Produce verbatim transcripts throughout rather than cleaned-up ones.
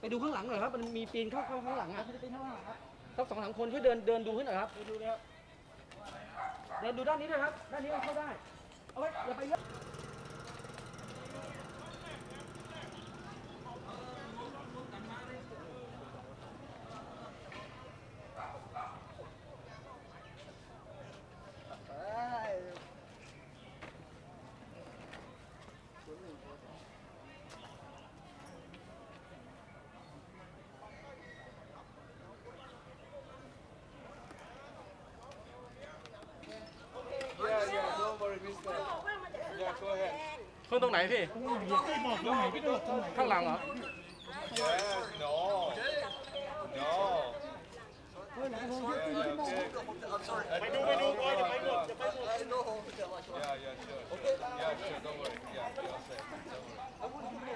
ไปดูข้างหลังหน่อยครับมันมีปีนเข้าเข้าข้างหลังอ่ะจะเป็นข้างหลังครับสักสองสามคนช่วยเดินเดินดูให้หน่อยครับดูแล้วเดินดูด้านนี้ด้วยครับด้านนี้มันเข้าได้เอาไว้อย่าไปเยอะขึ้นตรงไหนพี่บอกตรงไหนพี่ดูตรงไหนข้างหลังเหรอ no no ไปดูไปดูก่อนจะไปหมดจะไปหมด yeah yeah sure yeah sure don't worry yeah you're safe don't worry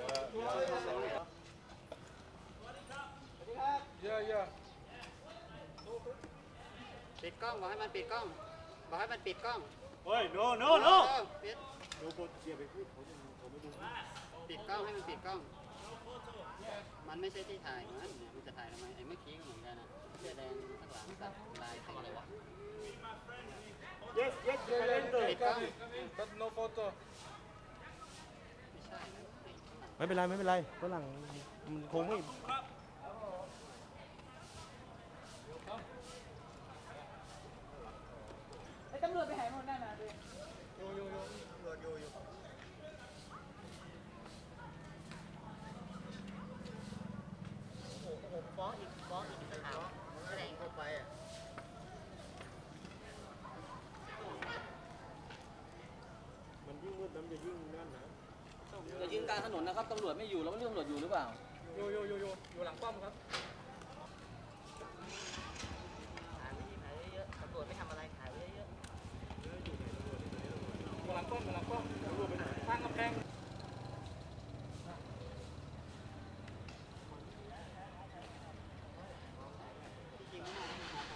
yeah yeah yeah yeah ปิดกล้องบอกให้มันปิดกล้องบอกให้มันปิดกล้องเฮ้ย no no โอ้ no ปิดดูกดเสียไปพูดผมผมไม่ดูปิดกล้องให้มันปิดกล้องมันไม่ใช่ที่ถ่ายมันเนี่ยมันจะถ่ายทำไมไอ้เมื่อกี้ก็เหมือนกันนะเสื้อแดงข้างหลังตัดลายสีอะไรวะ yes yes ไปเล่นเลยปิดกล้อง but no photo ไม่ใช่นะไม่เป็นไรไม่เป็นไรฝรั่งมันคงไม่ไอ้ตำรวจไปหายหมดนั่นน่ะดิฟ้องอีกฟ้องอีกสถานแสดงเข้าไปอ่ะมันยิ่งมืดน้ำจะยิ่งนั่นนะอย่ายืนกลางถนนนะครับตำรวจไม่อยู่แล้วไม่รู้ตำรวจอยู่หรือเปล่าโยโยโยโยอยู่หลังป้อมครับถ่ายไว้ถ่ายเยอะๆตำรวจไม่ทำอะไรถ่ายไว้เยอะอยู่หลังป้อมอยู่หลังป้อมรวมไปไหนข้างกำแพงจริงๆไม่น่าให้มา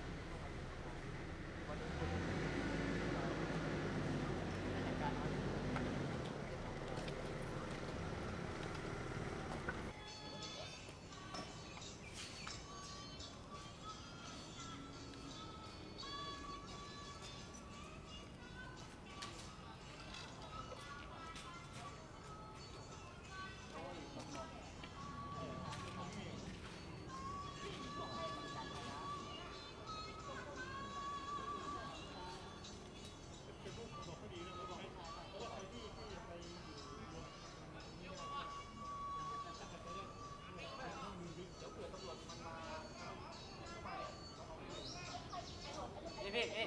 พี่พี่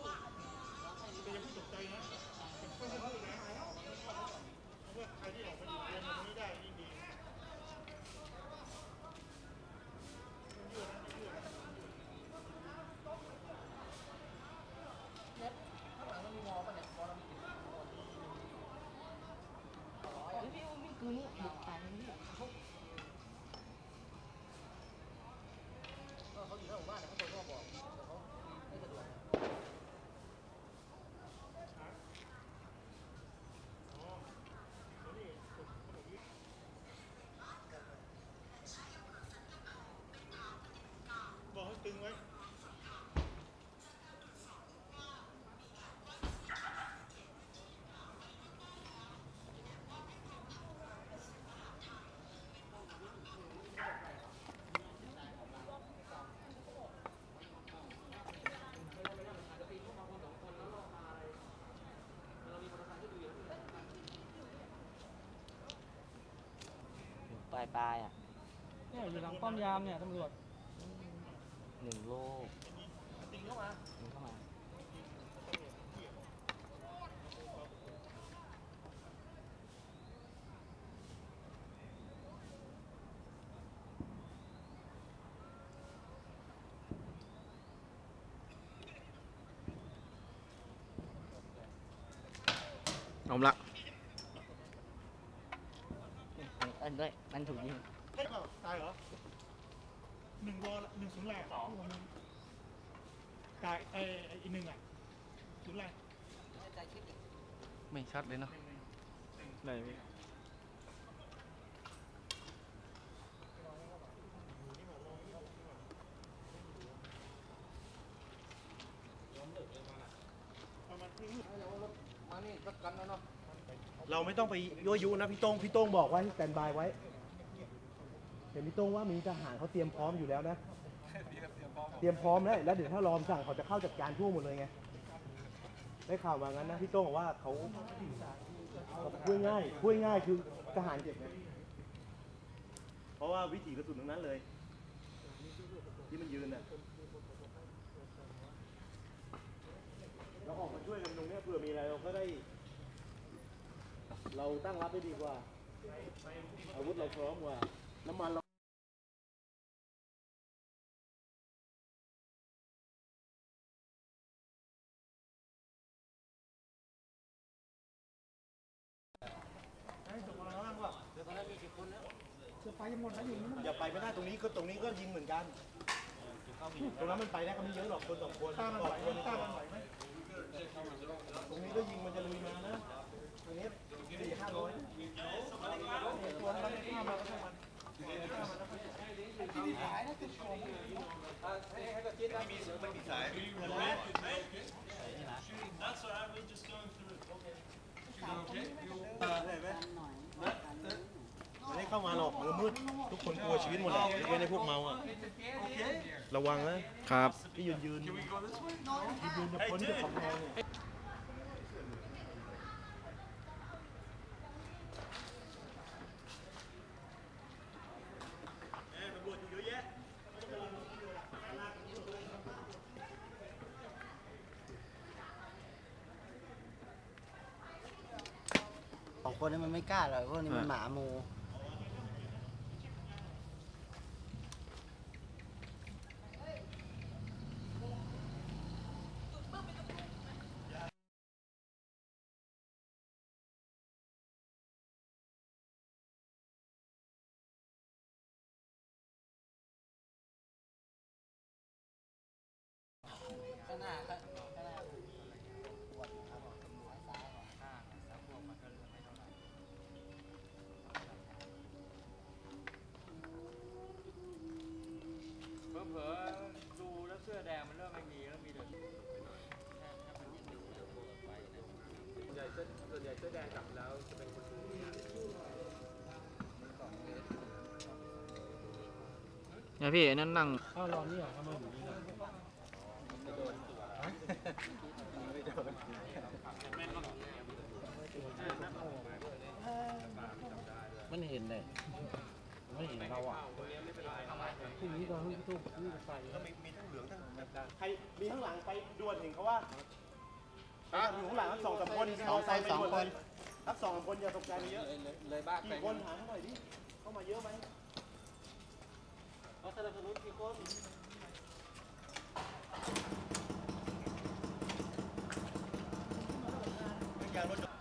บอกให้ตึงไว้ปลายปลายอ่ะเนี่ยอยู่หลังป้อมยามเนี่ยตำรวจหนึ่งโลกติงเข้ามามันเข้ามาเอาละอันด้วยมันถูกยิงเฮ้ยตายเหรอหนึ่งวอลหนึ่งศูนย์แหลกสองตายไอ้ไอ้อีกหนึ่งอ่ะศูนย์แหลกไม่ชัดเลยเนาะไหนพี่เราไม่ต้องไปยั่วยุนะพี่โต้งพี่โต้งบอกว่าให้สแตนบายไว้เห็นพี่โต้งว่ามีทหารเขาเตรียมพร้อมอยู่แล้วนะ เตรียมพร้อมแล้วแล้วเดี๋ยวถ้ารอมสั่งเขาจะเข้าจัดการทั่วหมดเลยไงได้ข่าวมางั้นนะพี่โต้งบอกว่าเขาเขาพูดง่ายพูดง่ายคือทหารเจ็บไงเพราะว่าวิถีกระสุนทั้งนั้นเลยที่มันยืนน่ะเราออกมาช่วยกันตรงนี้เผื่อมีอะไรเราก็ได้เราตั้งรับได้ดีกว่าอาวุธเราพร้อมกว่าน้ำมันเราอย่าไปไม่ได้ตรงนี้ก็ตรงนี้ก็ยิงเหมือนกันตรงนั้นมันไปได้ก็ไม่เยอะหรอกคนสองคนต้านมันไหวไหมต้านมันไหวไหมตรงนี้ก็ยิงมันจะลุยมานะตรงนี้สี่ห้าร้อยตัวมันไม่ข้ามมาก็ต้องมันข้ามมาแล้วก็ไม่ได้เข้ามาหรอกมันมืดทุกคนกลัวชีวิตหมดแหละยกเว้นไอ้พวกเมาอ่ะระวังนะครับ ที่ยืนยืนยืนยืนจะพ้นจากของเราเนี่ยสองคนนี้มันไม่กล้าหรอกพวกนี้มันหมาหมู ข้างหน้าครับข้างหน้าปวดครับซ้ายข้างแล้วพวกมันก็ไม่เท่าไหร่เผลอๆดูแล้วเสื้อแดงมันเริ่มไม่มีแล้วมีแต่ถ้ามันยิ่งดูแล้วพวกไฟนะส่วนใหญ่เสื้อส่วนใหญ่เสื้อแดงกลับแล้วจะเป็นคนดูเนี่ยพี่ไอ้นั่นนั่งอ้าวรอนี่เหรอทำไมอยู่นี่ล่ะมันเห็นเลยไม่เห็นเราอ่ะที่นี้ตอนที่ตู้นี่ใส่ก็มีมีทั้งเหลืองทั้งใครมีข้างหลังไปด่วนเห็นเขาว่าอยู่ข้างหลังทั้งสองสามคนสองคนสองคนทั้งสองสามคนอย่าตกใจไปเยอะเลยบ้าไปกี่คนหาเขาหน่อยดิเข้ามาเยอะไหมเขาสนับสนุนกี่คนยางรถ